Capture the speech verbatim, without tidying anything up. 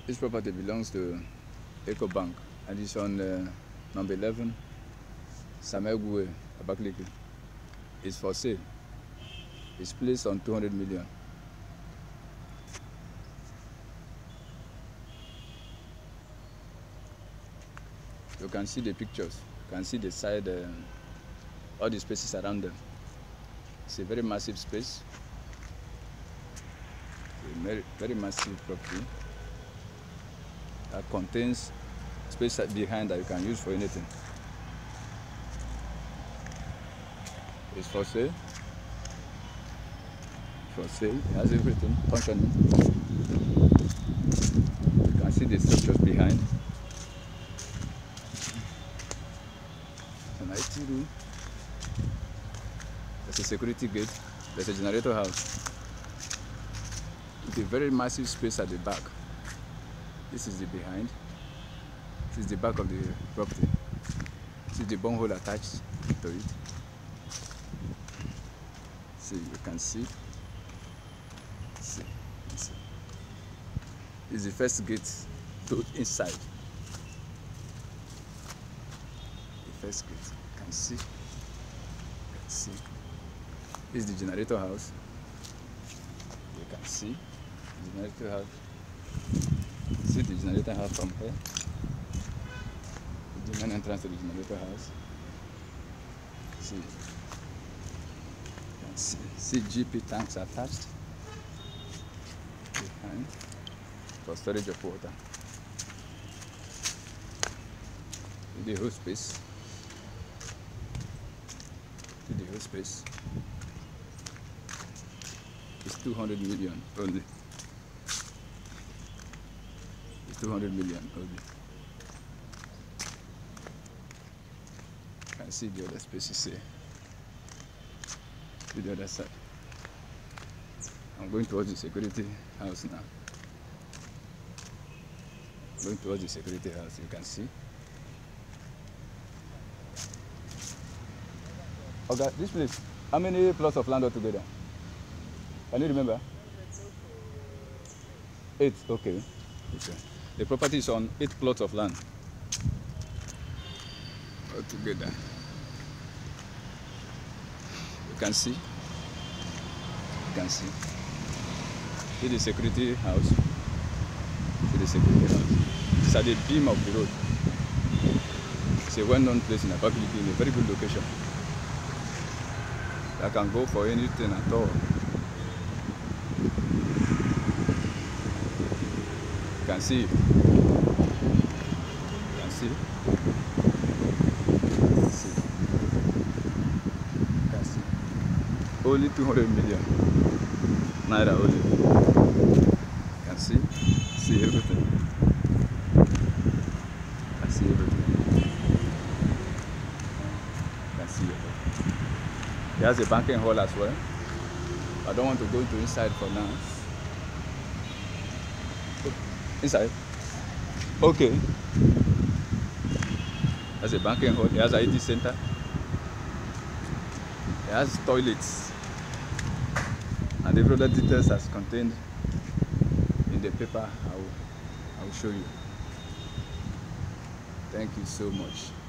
This property belongs to EcoBank and it's on uh, number eleven, Samegwe, Abakaliki. It's for sale. It's placed on two hundred million. You can see the pictures. You can see the side, uh, all the spaces around them. It's a very massive space. A very, very massive property that contains space behind that you can use for anything. It's for sale. For sale. It has everything functioning. You can see the structures behind. It's an I T room. There's a security gate. There's a generator house. With a very massive space at the back. This is the behind. This is the back of the property. This is the borehole attached to it. See, you can see. See, see. This is the first gate to inside. The first gate. You can see. You can see. This is the generator house. You can see the generator house. See the generator house from here. The main entrance to the generator house. See. You can see, see G P tanks attached behind for storage of water. The whole space. The whole space. It's two hundred million only. It's two hundred million only. You can see the other spaces here. To the other side. I'm going towards the security house now. Going towards the security house, you can see. Okay, this place, how many plots of land altogether? Can you remember? Eight, okay. Okay. The property is on eight plots of land altogether. You can see. You can see. See the security house. See the security house. It's at the beam of the road. It's a well-known place in Abakaliki, in a very good location. I can go for anything at all. You can see. You can see. see. You can see. Only two hundred million naira only. You can see. See everything. You can see everything. You can see everything. He has a banking hall as well. I don't want to go into inside for now. Inside? Okay. There's a banking hall. He has an I T center. He has toilets. And every other details as contained in the paper I will, I will show you. Thank you so much.